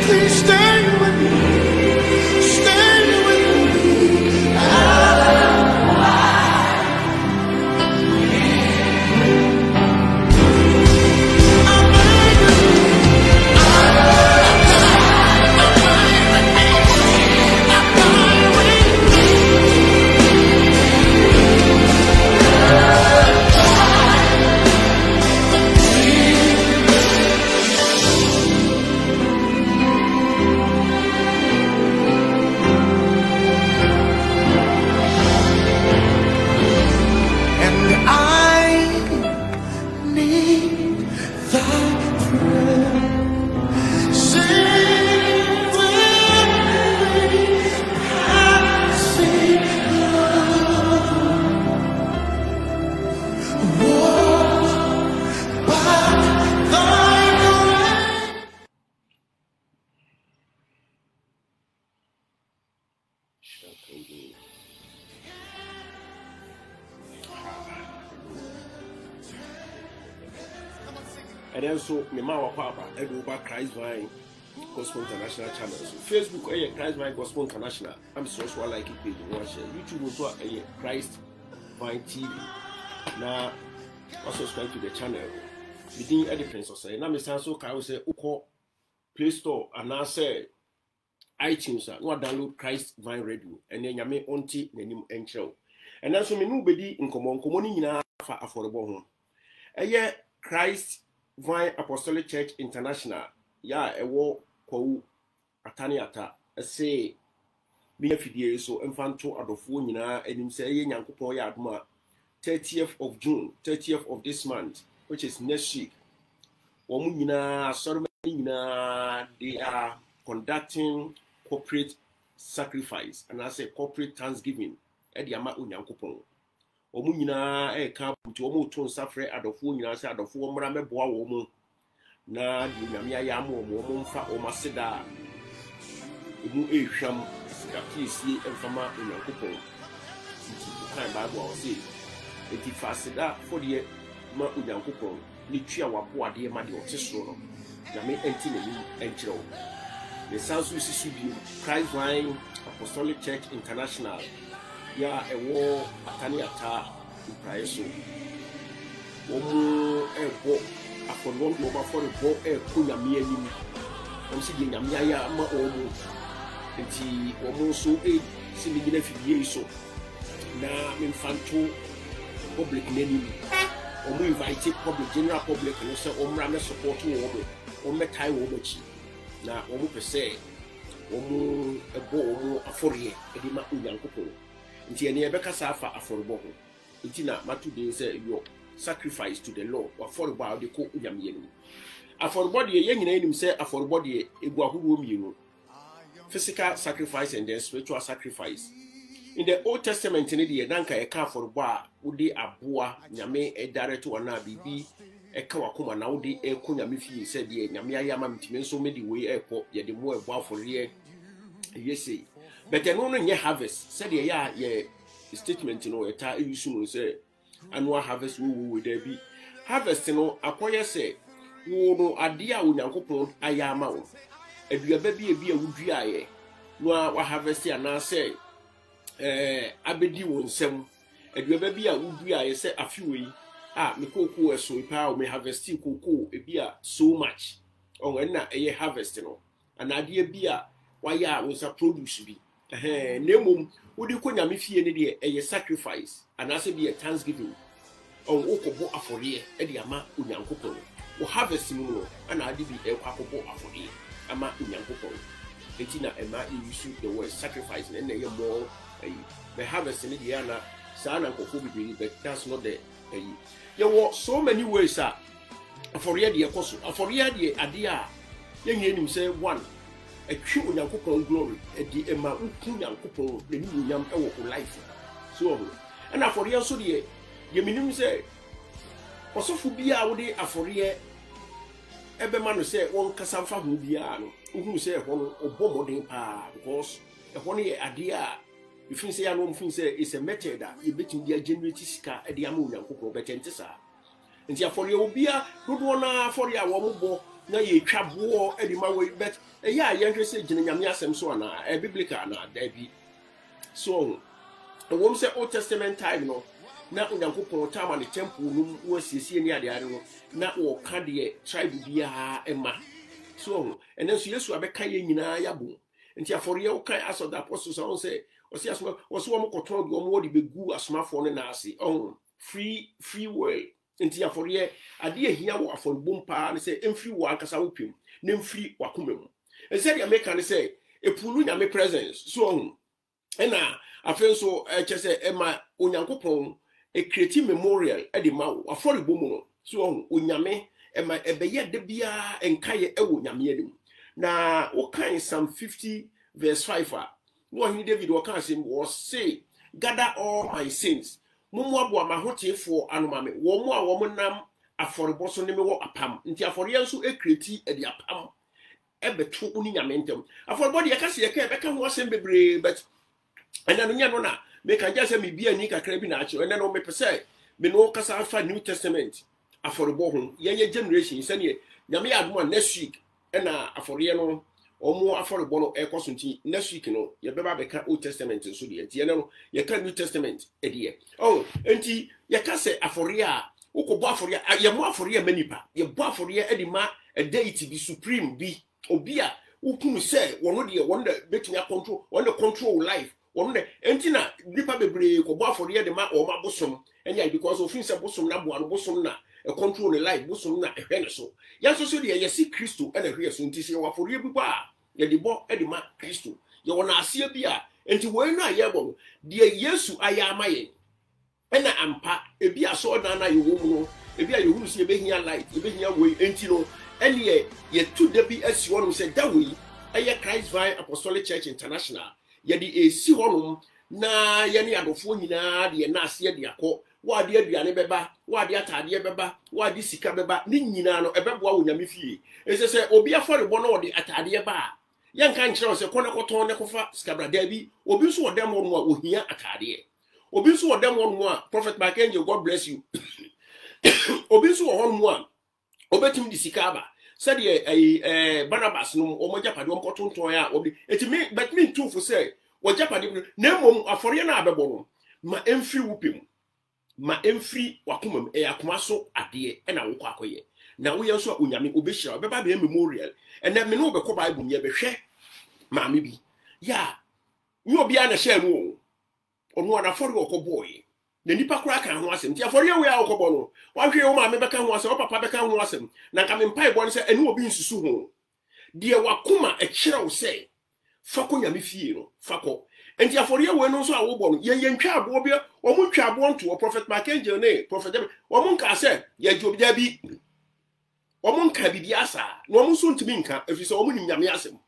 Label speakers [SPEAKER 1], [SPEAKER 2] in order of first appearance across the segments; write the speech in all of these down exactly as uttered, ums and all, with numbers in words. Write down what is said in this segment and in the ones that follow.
[SPEAKER 1] Please stay with me. Stay with me. I
[SPEAKER 2] And then so me ma wa papa e go ba Christ Vine Gospel International channel. So Facebook e Christ Vine Gospel International. I'm so so like it page one share. YouTube also e Christ Vine T V. Now also subscribe to the channel. Within any prince or say na me san so ka say uko Play Store and now say iTunes no download Christ Vine Radio and then nyame onti nanim enchel. And then so me no bedi nkomo nkomo ni nyina fa affordable ho. Eye Christ Vine Apostolic Church International ya ewo kwawu atani ata say me afidie so emfanto adofo nyina enim say ye nyankopon ya adoma thirtieth of June, thirtieth of this month, which is next week. Womu nyina sorry nyina they are conducting corporate sacrifice and I say corporate thanksgiving e dia ma onyankopon. Omu nyina e ka buti omu to nsafre adofo nyina se adofo omra meboa wo mu na di nyame ya mo mo mo mfa o maseda omu ehwam sikapisi emfama onyankopon nti kan bible o se enti faseda for the ma onyankopon ni twa wapo ade ma de o tesoro no nyame enti na ni enchiro the South Susu bi Christ Vine Apostolic Church International ya ewo atani ata upraeso omo ebo afọdọ no ba for ebo e ko nyame anim o si di nyame aya ma omo enti omo so e si mi gina fidie so na me fanto public name omo invite public general public no say omra me support wo omo o metai wo omo chi na omo pese omo ebo omo afọrie e di ma unyankopon nti ene ebeka safa afọrọbọ ho nti na matu de say yo sacrifice to the Lord afọrọbọ de ko unyam yenu afọrọbọ de ye nyina enim say afọrọbọ de egu ahodo mienu physical sacrifice and then spiritual sacrifice. In the Old Testament in the danka e ka afọrọbọ a udi aboa nyame e direct wana bibi e ka wakoma na udi e ko nyame fi say de nyame ayama mtime so me de we e ko ye de mo e bo afọrẹ yesi. But then no no harvest said yeah yeah statement you know eta use no say annual harvest we we there be harvest no akoye say wo no ade a onyankopon ayama wo aduaba bi bi a wudua ye no wa harvest ana say eh abedi wo nsem aduaba bi a wudua ye say afiwe ah me kokoo eso pa o me harvest kokoo e bi a so much on na eye harvest no anade bi a waya wo sa produce bi eh nemum wodi ko nyame fie ne de eye sacrifice anase be a thanksgiving on okobo afori e de ama onyankopon wo harvest mu no ana ade bi e kwakobo afori ama onyankopon enti na ema e use the word sacrifice na ye more eh the harvest ne de ana sa na nkofo bibiri but that's not the eh there were so many ways ah afori de ye koso afori de ade a ye nyenim say one a true Yankopon glory, a di ema uku Yankopon, the new yam ewo life. So, and I for you so the Yeminim say, Osofu bia wode aforie ebe man say one kasamfa hu bia no, who say one obomoden pa because a one ye idea. You think say I know say it's a method that you bet in their generate sika e di amu Yankopon betentesa. Nti afori obia dodo na afori a wo mo bo na ye twa bo e di ma we bet e ya ye hwe se gine nyame asem so na e biblical na da bi so wom se Old Testament time no na Onyankopon tama ne temple no wo siesie ni ade ade no na wo ka de tribe bia ema so and then so Yesu abeka ye nyina yabo nti afore ye wo kan aso the apostles on say o se asoma wo so wo koton de wo de begu asomafo no na ase oh free free will nti afore ye ade ehia wo afore bompa ne say emfiri wo ankasa wo pem na emfiri wakomam e say the make ne say epulu nyame presence so oh ena afen so e chese ema Onyankopon a creative memorial e de ma wo afore bomu no so oh onyame ema ebeye de bia enkaye e wo nyame adim na wo kan Psalm fifty verse five a no hin David wo kan say was say gather all my sins mumu abo amahotefo anomame wo mu a wo mu nam aforebo so ne me wo apam nti afore yanso e creative e de apam e beto uni nyame ntem aforebo de yaka se yaka e beka ho asem bebre but ena no nya no na me kan ja se me bia ni kakra bi na ache ena no me pese me no kasa fa New Testament aforebo ho ye generation se ne nyame adoma next week ena afore no omo aforebo no e koso nti next week no ye beba beka Old Testament so de nti ena no ye ka New Testament e de oh nti ye ka se afore a ukobo afore a ye mo afore a manipa ye bo afore e di ma a deity bi supreme bi obi a ukunu se wono de wono de betunya control wono control life wono de enti na nipa bebre ko bo afore de ma o ma bosom enya because ofin se bosom na bo ano bosom na e control the life bosom na ehwe ne so ya so so de ye si Kristo e na hwe so nti se wa afore bi ba ye de bo e de ma Kristo ye wona ase bi a enti wo enu aye bo de Yesu aya amaye ena ampa ebi aso na na ye wo mu no ebi a ye hunu se ebe hia light ebe hia we enti no ene ye ye tu de bi asi wonu se da we eye Christ Vine Apostolic Church International ye de esi honum na ye ne adofo nyina de na ase de akọ wa de aduane beba wa de atade beba wa de sika beba ni nyina no ebeboa wo nyame fie ese se obi afore bo no de atade ba ye nka nkyere se kone koton ne kofa sika brada bi obi so odem wonu a ohia atade obi so odem wonu a Prophet Mark-Angel God bless you obi so wonu a obetim di sika ba said ye eh Barnabas no o mo japade o mkotonton ya obi etimi but me too for say wo japade na mom afore na abebo no ma emfiri wupem ma emfiri wakomam e akoma so ade e na wo kwa akoye na wo yenso a onyame obehira obeba be memorial ena me no obekọ bible nye behwe ma me bi ya nyo bia na share no onu ana afore okoboy na nipa kura kan ho asem ti afore we a okobo no wa hwe wo ma me beka ho asem wo papa beka ho asem na ka me mpai bo ne se enu obi nsusu ho de wakoma e kire wo se fako nyame fie no fako enti afore we no so a wo bo no ye ye ntwa abo bi o mu ntwa abo nto Prophet Mark-Angel ne Prophet David o mu nka se ye jobi da bi o mu nka bibi asa no o mu so ntimi nka efise o mu nim nyame asem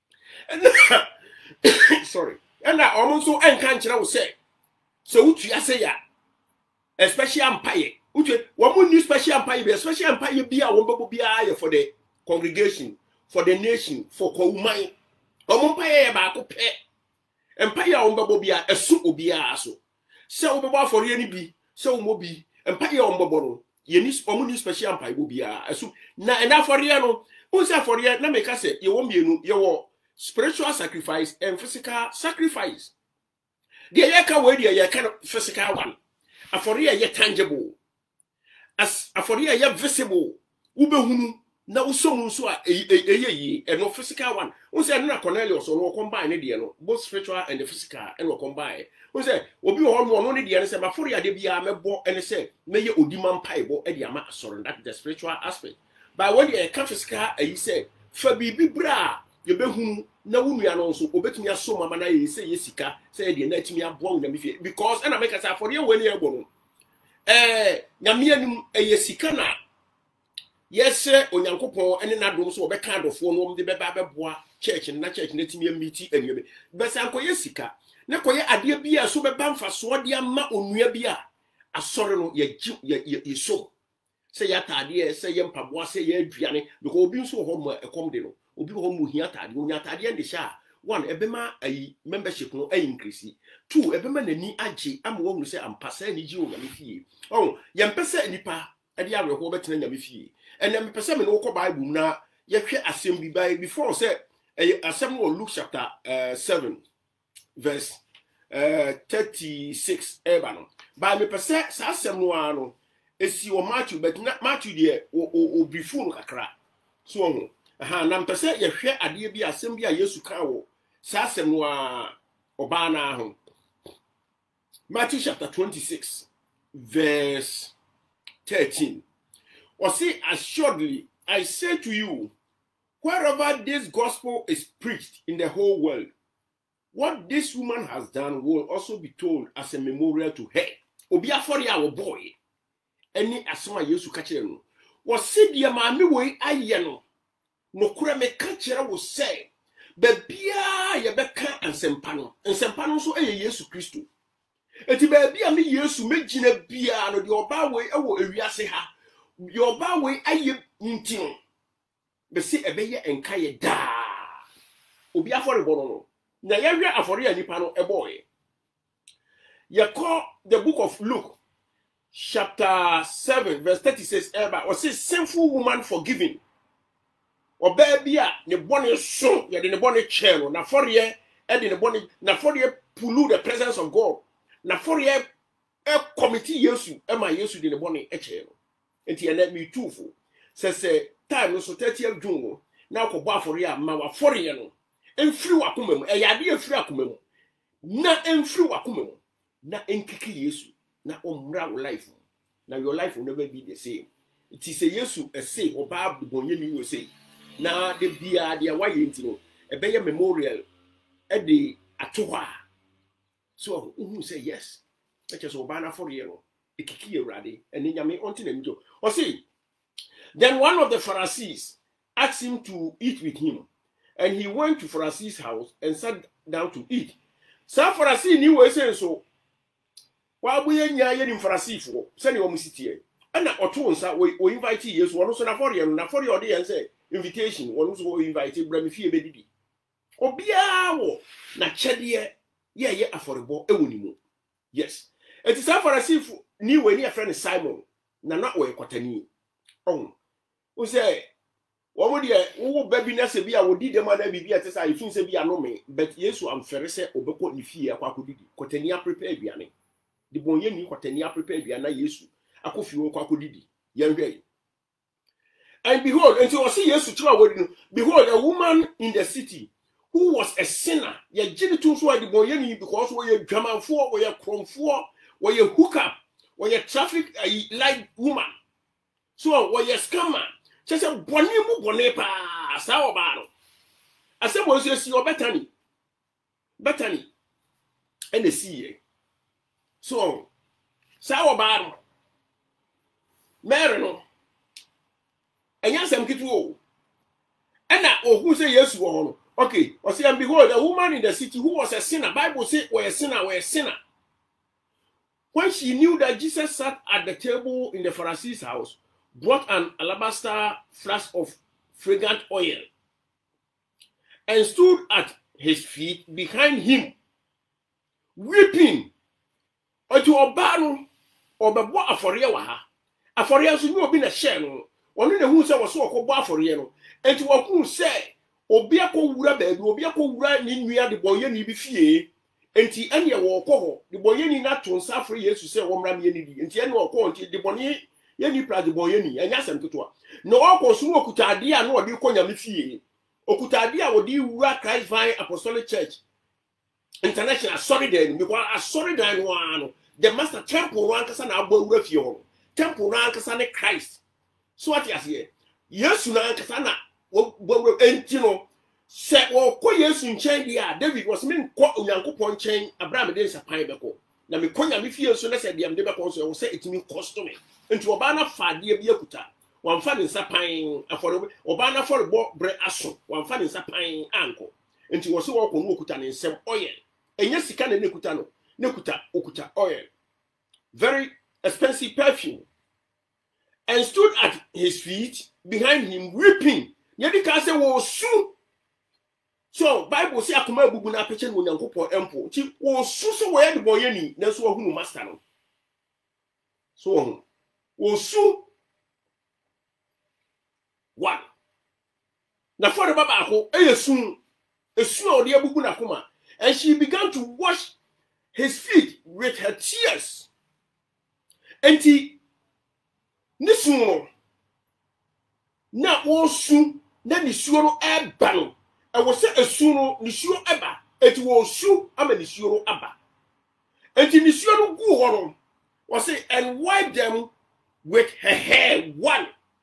[SPEAKER 2] sorry ena o mu so enka nkire wo se so utu ase ya especially empire utu wo mu new special empire be special empire bia wo mbebo bia ye for the congregation for the nation for kowuman o mu empire ye ba ko pe empire wo mbebo bia esu obia so se wo bebo afore ni bi se wo mo bi empire wo mbebo no ye ni o mu new special empire wo bia esu na ena afore no wo se afore na me ka se ye wo mienu ye wo spiritual sacrifice and physical sacrifice. The yaka way the yaka physical one. Aforia ye tangible. As aforia ye visible. Ube hunu na usomu so a ye and no physical one. We say na Cornelius or combine the no both spiritual and the physical and no combine. We say obi ho no no the say aforia de bia mebo and say me ye odiman paibo e de ama asoro that the spiritual aspect. But when the physical e say fa bibi bra ye behunu na wunu no so obetumi aso mama na ye se yesika se de na atimi abon na mefie because na make say for ye wani ego no eh nyame anim eyesika na yese onyankopon ene na dom so obeka adofo no de beba beboa church na church na timi amiti aniebe besa anko yesika na koye ade bia so beba mfaso de ama onua bia asore no ye ye ye so se ya tade se ye mpaboa se ye aduane because obi nso ho ma ekom de no obi ho mu hia tade onya tade ndi sha one ebema ayi membership no ayi increase two ebema nani age am wo se ampasa ni ji o nyame fie oh ye mpese nipa ade awe ho betena nyame fie ene mpese me no ko bible na yɛhwɛ asɛm bi by before say ɛyɛ asɛm wɔ Luke chapter uh, seven verse uh, thirty-six eba no by me pese sa asɛm no ano esi o Matthew but na Matthew de o o brifu no kakra so ho aha na mpese yɛhwɛ ade bi asɛm bi a Yesu ka wo sa asɛm no a oba na ho Matthew chapter twenty-six verse thirteen. Or say, assuredly, I say to you, wherever this gospel is preached in the whole world, what this woman has done will also be told as a memorial to her. Obi afori our boy, any asoma Yesu kachere no. Was see the maami we aye no. No kura me kachere will say, bebia ye beka ansempa no. Ansempa no so eye Yesu Kristo. Eti bebia me Yesu me gina bia no de oba we ewo ewiase ha. Your ba way aye ntin be se ebeye enkaye da obi afori bono no na yehwe afori anipa no eboye ye call the book of Luke chapter seven verse thirty-six eba o say sinful woman forgiven oba bia ne bone so ye de ne bone che no na fori e de ne bone na fori pulu the presence of God na fori e committee Yesu e ma Yesu de ne bone e che no enti ene mi tufu se se time no so thirtieth June na akọbọ afori a ma wa fori ye no emfiri wakoma mu e yade efiri akoma mu na emfiri wakoma mu na enkiki Yesu na omra wo life na your life will never be the same. It is a Yesu e say oba bonye ni wo say na de bia de wa ye enti no e be ye memorial e de atoha so who say yes e che so oba na fori ye no ekiki ewrade eni nyame onti na mjo. O see, then one of the Pharisees asked him to eat with him, and he went to Pharisee's house and sat down to eat. Some Pharisee knew what saying so. While we are near in Pharisee for sending on city, and na oto nsa we invite Jesus one so na for you na for you dey say invitation one so invite brami fie bedidi. Obia wo na chede ye ye aforebo ewonimu. Yes. It is a Pharisee ni we ni a friend Simon na na we kwatani on o say wo mo de wo baby na se bia wo di dem na bibia te say fin se bia no me but Yesu am fere se obekọ ni fie akwa kodidi kwatani a prepare biane de bonye ni kwatani a prepare biana Yesu akofi wo kwa kodidi ye hwe. And behold, until we see Yesu twa wodi no, behold a woman in the city who was a sinner ye gini tun so de bonye ni because we ye dwamanfo we ye kromfo we ye hookup we ye traffic uh, light woman. So we ye scammer. Just a boni mu boni pa sa oba no. Ase mo so si obetani. Betani. And the see. So sa oba no. Mary no. Enya sem kitu o. Ena ohu say Yesu wo no. Okay, or see and behold a woman in the city who was a sinner. Bible say we a sinner, we a sinner. When she knew that Jesus sat at the table in the Pharisee's house, brought an alabaster flask of fragrant oil and stood at his feet behind him, weeping. Unto Obano or Babo Aforia Waha. Aforia so you be a shell. One in the who said was so called Baforiano. And to what who say, Obiako Wura bed, Obiako Wura Ninia the Boyani be fee. And the Anya walk, the Boyani not to suffer yes to say one Ramiani, and the annual quantity, the Bonnie, Yenny Plat the Boyani, and Yasan Kutua. No, of course, no Kutadia, no, you call your fee. Okutadia would you work Christ Vine Apostolic Church International. Sorry, then, because I sorry, then one, the master temple rankers and Abu Refio, temple rankers and Christ. So what you say? Yes, you know, Kasana, and you know. Say, well, ko Yesu nchen dia David was mean ko Onyankopon nchen Abraham dey sapan beko na me konya me fie so na say dem dey beko so say it mean costume nti oba na fa de bi akuta wan fa ne sapan aforo oba na for bo bre aso wan fa ne sapan anko nti wo se wo ko no okuta ne nsem oil enya sika na ne kuta no ne kuta okuta oil, very expensive perfume, and stood at his feet behind him weeping. Yedi ka say wo su. So Bible say akoma bubu na peche no Nyankopon empo. Ti wo su so wo ye de boye ni na so hu no master no. So wo su one. Na for the baba ko eye sun esun odi abugu na koma, and she began to wash his feet with her tears. Enti nisun na osun na nisuo no eba no e wo se esun no nisuo eba eti wo su ama nisuo no aba enti nisuo no gu ho no wo se and wipe them with her hair one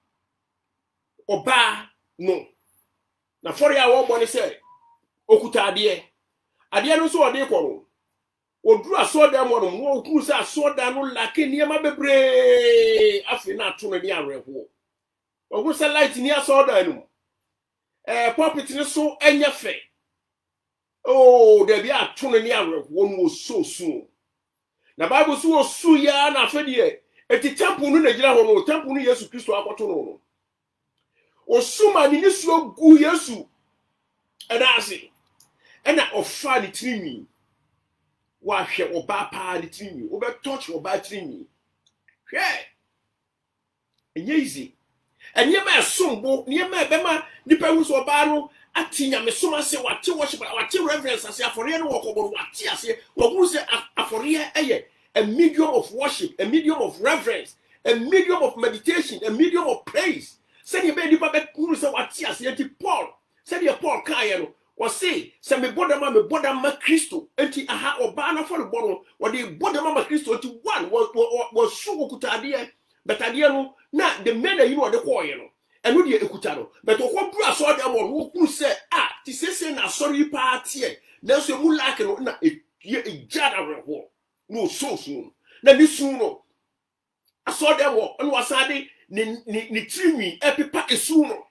[SPEAKER 2] oba no na for ya wo boni se okuta ade ade no so ode ko no oduru asoda mo no wo ku se asoda no lake niema bebre afi na to no ni areho ogu se light ni asoda no eh puppet ni so enya fe oh there be a to no ni areho no so so na bible so su ya na afa de eti temple no na gira ho no temple no Yesu Kristo akoto no no osuma ni nisuo gu Yesu edase ena ofa ni trimi wa hwe oba pa ni trimi obe touch oba trimi hwe enye easy enye ma sombo ne ma be ma nipa hu so oba no atinya me soma se wate worship wate reverence ase afore no wokoboro wate ase woguru se afore eye a medium of worship, a medium of reverence, a medium of meditation, a medium of praise. Said you made nipa be who say wate ase enti Paul said you Paul kan no or say say me bodama me bodama Kristo enti aha oba na for bono or the bodama ma Kristo enti one was was su okutade but ade no na the men you know the koye no eno de ekuta no but okobru aso de mo no ku say ah ti sese na sorry party na so mu like no na e ejada reho no so so na bi su no aso de mo no wasade ni ni ni trimi epipa esu no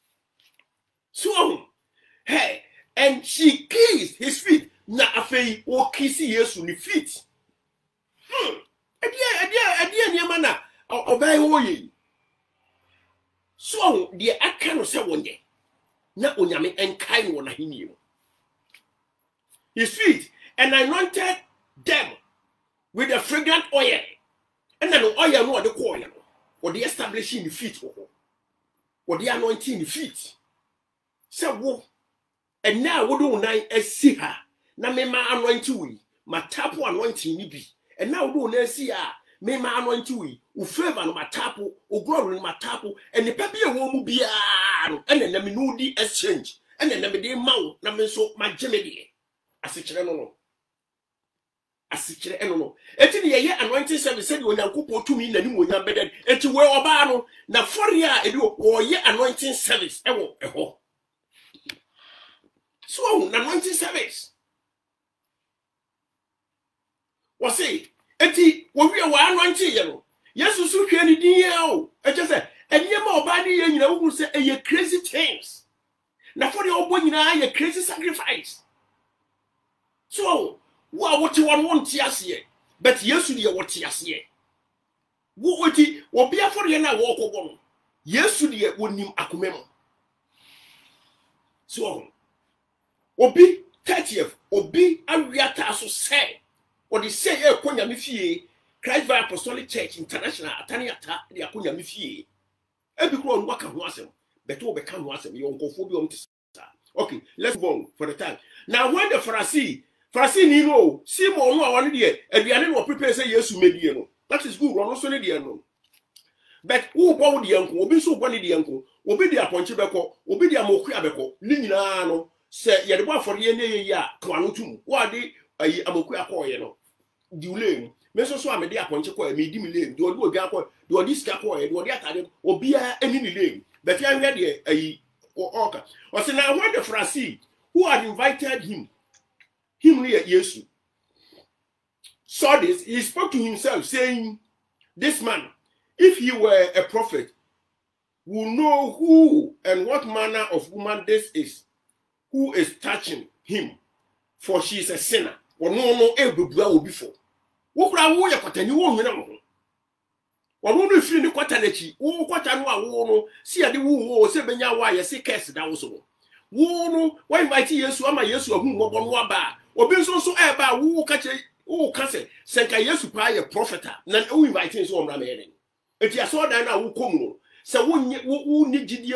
[SPEAKER 2] so hey and she kissed his feet na afei o kiss Yesu ni feet hmm edia edia edia ni ama na obey wo ye so the aka no se wonye na onyame enkai no na hini no his feet and anointed them with a fragrant oil and then oil no de ko oil no or the establishing the feet or the anointing the feet se wo and now we do nine see her na me ma anointing we ma tapo anointing ni bi and now we do na see her me ma anointing we u favor no ma tapo o glory no ma tapo and the papi e wo mu bia no and na me no di exchange and na me dey mawo na me so ma geme de asikire no no asikire eno no enti ne ye anointing service said onyankopon tumi na ni monya beden enti we oba no na fori a edi o ye anointing service ewo eho so na anointing service was say enti wo wi wa anointing ye no Yesu su hwe ni din ye o e che se enye ma oba ni ye nyina wo se e ye crazy things na fori obo nyina ye crazy sacrifice so wa what you want tiase but Yesu de what tiase wo oti obi afori na wo kogo no Yesu de wonim akomem so obi thirtieth obi awiata so say or the say e konya me fie Christ Via Apostolic Church International atani ata de akonya me fie e bi kro nwa ka ho asem but wo be ka ho asem yo nkofo bi om tisa. Okay, let's go on for the time. Now when the Pharisee Pharisee ni no Simon no awon de aduane no prepare say Yesu medie no that is good no so ne de no but who bo de yanko obi so bo ne de yanko obi de aponche beko obi de amoku abeko ni nyina no se ye de bo afore ye ne ye ya kwa no tum wo de ayi amoku akoye no di ule me so so amede aponche ko me di mi le de odi obi akọ de odi ska ko ye de odi atade obi a eni ni le but ya hwe de ayi oka o se na when the Pharisee who had invited him him near Yesu saw this, he spoke to himself saying, this man, if he were a prophet, will know who and what manner of woman this is who is touching him, for she is a sinner. Or no no e bebua obi fo wo kura wo ye kwatani wo nwena mo wo no firi ni kwata nachi wo kwata no a wo no si ade wo wo se benya wa ye se curse da wo so wo no wa invite Yesu ama Yesu ahu mo bo no aba obi nso so e ba wo ka che wo ka se se ka Yesu pa ye prophet na wo invite so omra me ene enti aso dan na wo kom no se wo wo ni gidie wo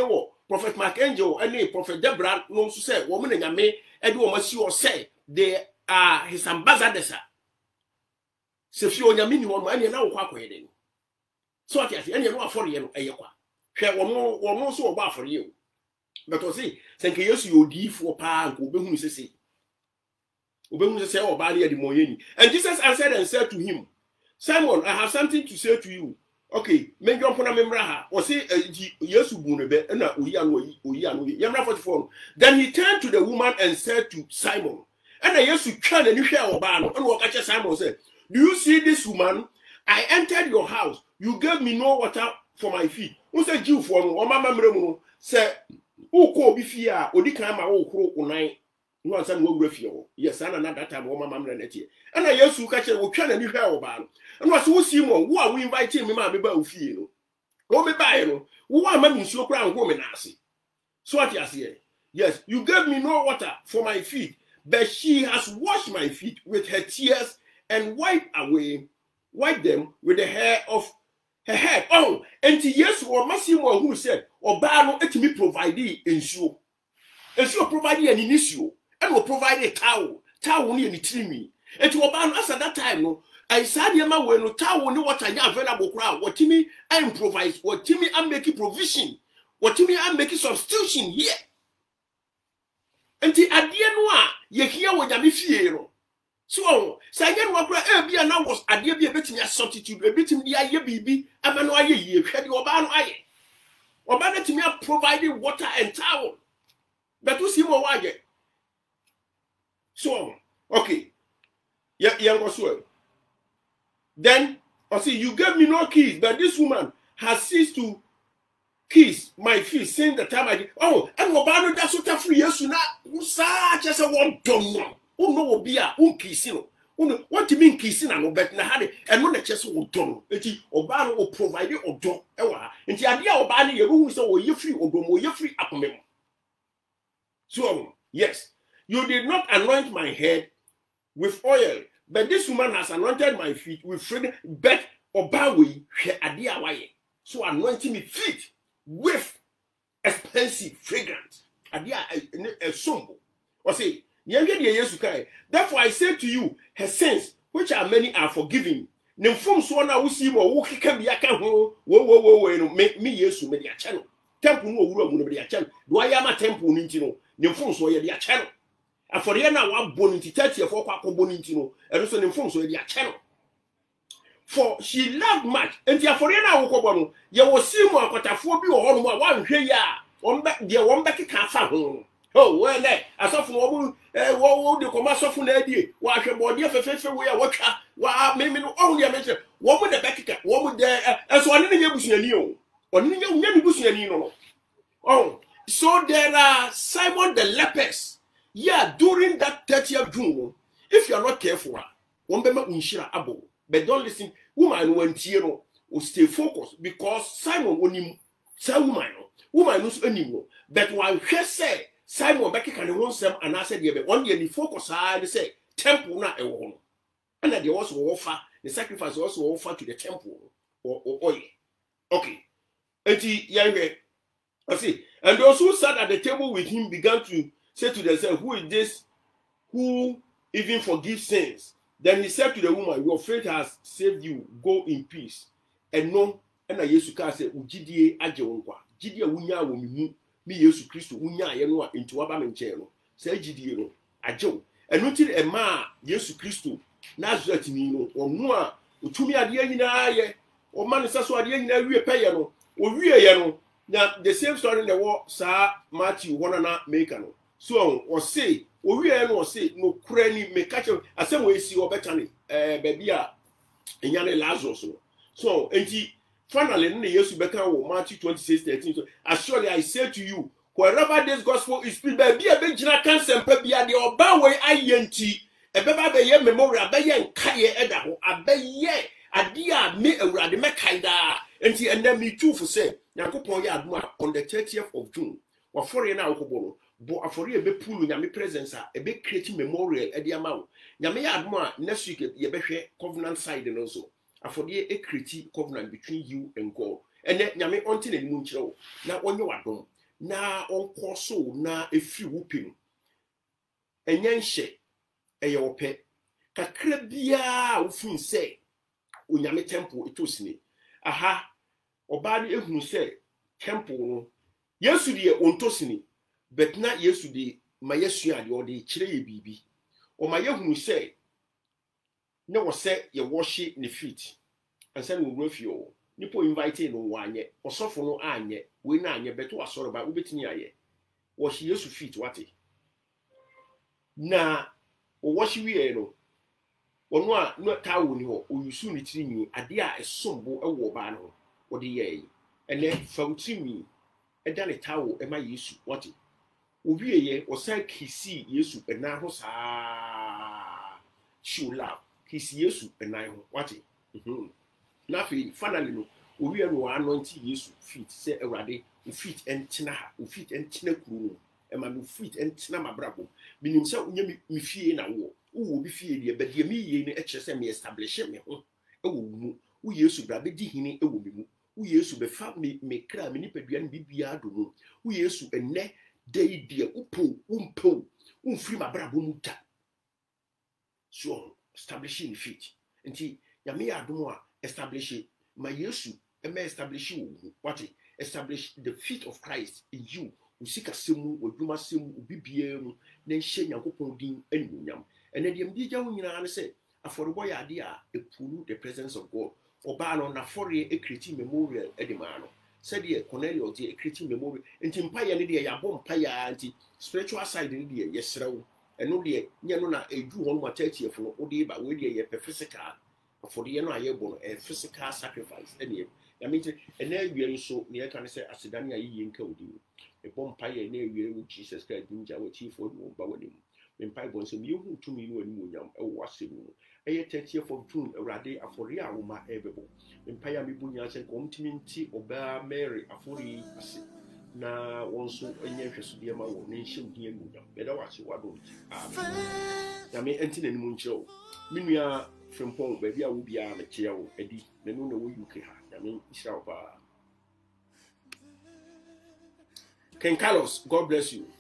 [SPEAKER 2] Prophet Markangel and Prophet Deborah no so say woman and yame and woman see or say they are his ambassadors. Se fi onyame ni won ane na wo kwa kweden so ati ati ane no afore ye no eyekwa hwe wo wo mo so wo ba afore ye but o say senke yesu yo diifo pa nko obehunu sese obehunu sese wo ba le de moyeni. And Jesus answered and said to him, Simon, I have something to say to you. Okay, me jump na memra ha o say yesu bu no be na oyi anu oyi anu yemra forty-four. Then he turned to the woman and said to Simon, and yesu twa na ni hwe wo ba no and wo ka che Simon say, do you see this woman? I entered your house. You gave me no water for my feet. Who said you for no? Mama mremu say, "Who ko bi fi a odi kan ma wo kro unan." No answer no wura fi o. Yes, ana na that time mama mremu na tie. Ana Yesu ka che wo twa na ni hwa wo ba no. And was wo si mo wo a we invite me ma me ba ofie no. Wo me ba no. Wo a ma nsuo kra ho me na ase. So what you say? Yes, you gave me no water for my feet, but she has washed my feet with her tears and wipe away, wipe them with the hair of her head. Oh, and to yes, or Massimo who said, or Bano, it me provide ensure. And so provide an initial, and will provide a towel, towel near the tree. And to Obano, as at that time, no, I said, Yama, when no towel, no what I have available crowd, what Timmy I improvise, what Timmy I'm making provision, what Timmy I'm making substitution here. And the idea noir, ye hear what I'm fearing. So, Sagan Wapra, eh, be a now was a dear be a bit in a substitute, a bit in the aye baby, a man aye ye, had your ban aye. Or better to me providing water and towel. But to see more why. So, okay. Yeah, young was well. Then, I see, you gave me no keys, but this woman has ceased to kiss my feet since the time I did. Oh, and Obano that's what a free years now. Such as a one don't oh no be a un kissing. Oh, what do you mean kissing? I know, but na had it, and when the chest will done. Eti Obano will provide you or don't ever. And the idea of banning your room so you free or don't you free up me. So, yes, you did not anoint my head with oil, but this woman has anointed my feet with fragrance, but Obawi, she idea why. So anointing me feet with expensive fragrance. Idea a sombo. Or say, therefore I say to you, her sins, which are many, are forgiven. Nemfum so na wo si mo wo keka bia ka ho wo wo wo wo no me me Yesu me dia channel temple no owura mu no me dia channel do aya ma temple ni nti no nemfum so ye dia channel afore na wa boni nti thirty for kwa boni nti no e so nemfum so ye dia channel for she loved much enti afore na wo kobo no ye wo si mo akotafo bi wo ho no mo wa nhwe ya won be de won be keka fa ho. Oh, well, I saw from what the commercial from the idea. Why can body of a face away? What maybe only a mention. What would the back? What would there? As one in the Bushino? Or never Bushino. Oh, so there are Simon the lepers. Yeah, during that thirtieth June, if you are not careful, one be unshira abo. But don't listen, woman went here will stay focused because Simon won't him. Say woman, woman knows anymore. But while she said, Simon Becky can want some and I said, yeah, but one year the focus I say temple not a woman. And that they also offer the sacrifice also offer to the temple or oil. Okay. And he young I see. And those who sat at the table with him began to say to themselves, who is this who even forgives sins? Then he said to the woman, your faith has saved you. Go in peace. And no, and I used to say, Ujidie Ajewonkwa. Jidia Wunya Wumu. Me Yesu Christo unya ye no into aba me nche no say gidie no ajew enu ti e ma Yesu Christo Nazareth ni no onu a otumi ade anyina ye o ma no saso ade anyina wie peye no o wie ye no na the same story in the war sa Matthew one na make no so o say o wie no o say no kura ni me catch asem we si o betani eh baby a enyane Lazarus no so enti finally, in the years you become Matthew twenty-six thirteen. So, surely I say to you, wherever this gospel is preached, be a big general cancer, be a the Obawe I N T, a baby ye memorial, be ye and Kaye Edaho, a be ye, a dear me a radimekaida, and then me too for say, Nakopo Yadma on the thirtieth of June, or for an alcohol, but for a big pool in my presence, a big creating memorial at the amount. Yammy Adma, next week, ye be covenant side and also. For the equity covenant between you and God. And then Yame until the moon show. Now, when you are done, na onko so na efiri wupim enye nhye eye ope kakra bia wofun se onyame temple etosini aha oba ni ehunu se temple no Yesu de ontosini but na Yesu de ma Yesu ade o de kire ye bibi o ma yehunu se ne wo se ye wash ne feet ansa no wurafio nipo invite no wanye osofo no anye we na anye beto asoro ba ubetini aye wash Yesu feet wate na o wash wie no ono a no tawo ni ho o yusu ni tirinwi ade a esombo ewo ba no o de ye ene fawtimi eda ne tawo e ma Yesu wate owie ye o sai kisi Yesu ena ho saa shula kisi Yesu ena ho wate mhm na fi finally no owie no anointing Yesu feet say Awurade o feet entina ha o feet entina kuru no e ma no feet entina mabrabo minim say unya mi fie na wo wo bi fie de be de mi ye ne e kire say me establish me ho e wo mu wo Yesu bra be di hini e wo mi mu wo Yesu be fa me me kra me nipadua ne bibia do no wo Yesu enne dey dia upo umpo umfiri mabrabo mu ta so establishing feet nti ya me adom a establish my Yesu e me establish wo what establish the feet of Christ in you usika semu wadwuma semu ubibia mu na nhye Nyankopɔn din animunyam ene de mbija wo nyina ne se aforebo ya ade a epulu the presence of God oba no na fore e create memorial edema no said ye Cornelius de create memorial nti mpaye ne de ya bɔ mpaye anti spiritual side ne de yesrew eno de nye no na edu hon ma church ye fo o de ba we de ye physical for ye no aye bo no a physical sacrifice ene ya mean ene awie nso ne ye kan say asedane aye ye nka odi e bɔ mpaye na awie with Jesus Christ dinja we chief for no ba wani mpaye bo nso me hu tumi no ani onyam e wo asem no eye thirtieth of June Awurade afori a wo ma ebebo mpaye me bunya sen ko mtimi nti oba Mary afori ase na wonso enye hweso de ma wo ne nhyem hia onyam be da wase wado amen ya me enti na ni mu nkyerɛ me nua Frimpong baby a wo bia me kye wo adi na no na wo U K ha ya me Israel pa Ken Carlos, God bless you.